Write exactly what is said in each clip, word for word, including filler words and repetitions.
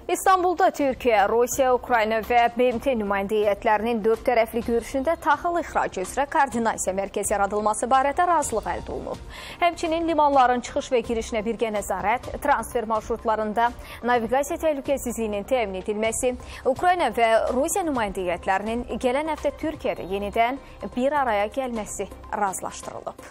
İstanbulda Türkiye, Rusiya, Ukrayna və B M T nümayəndə heyətlərinin dörd tərəfli görüşündə taxıl ixracı üzrə koordinasiya mərkəzi yaradılması barədə razılıq əldə olunub. Həmçinin limanların çıxış və girişinə birgə nəzarət, transfer marşrutlarında naviqasiya təhlükəsizliyinin təmin edilməsi, Ukrayna və Rusiya nümayəndə heyətlərinin gələn həftə Türkiyədə yenidən bir araya gəlməsi razılaşdırılıb.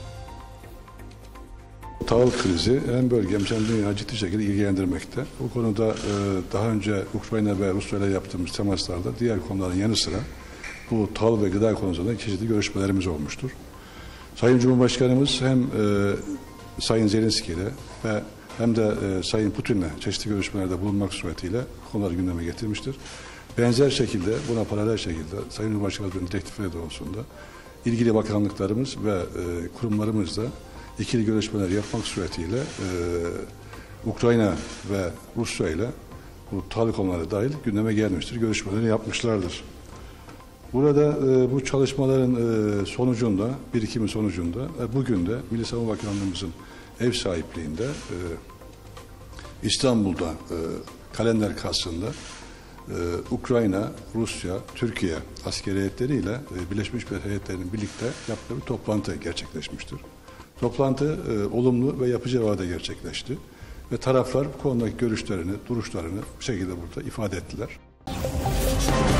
Tahıl krizi hem bölgemiz hem dünyayı ciddi şekilde ilgilendirmekte. Bu konuda e, daha önce Ukrayna ve Rusya ile yaptığımız temaslarda diğer konuların yanı sıra bu tahıl ve gıda konusunda çeşitli görüşmelerimiz olmuştur. Sayın Cumhurbaşkanımız hem e, Sayın Zelenski ile ve hem de e, Sayın Putin'le çeşitli görüşmelerde bulunmak suretiyle konuları gündeme getirmiştir. Benzer şekilde buna paralel şekilde Sayın Cumhurbaşkanımızın teklifleri doğrultusunda ilgili bakanlıklarımız ve e, kurumlarımızla ikili görüşmeler yapmak suretiyle e, Ukrayna ve Rusya ile bu tahıl konuları dahil gündeme gelmiştir. Görüşmeleri yapmışlardır. Burada e, bu çalışmaların e, sonucunda, birikimin sonucunda e, bugün de Milli Savunma Bakanlığımızın ev sahipliğinde e, İstanbul'da e, kalender kasrında e, Ukrayna, Rusya, Türkiye askeri heyetleriyle e, Birleşmiş Milletler heyetlerinin birlikte yaptığı bir toplantı gerçekleşmiştir. Toplantı e, olumlu ve yapıcı havada gerçekleşti ve taraflar bu konudaki görüşlerini, duruşlarını bu şekilde burada ifade ettiler.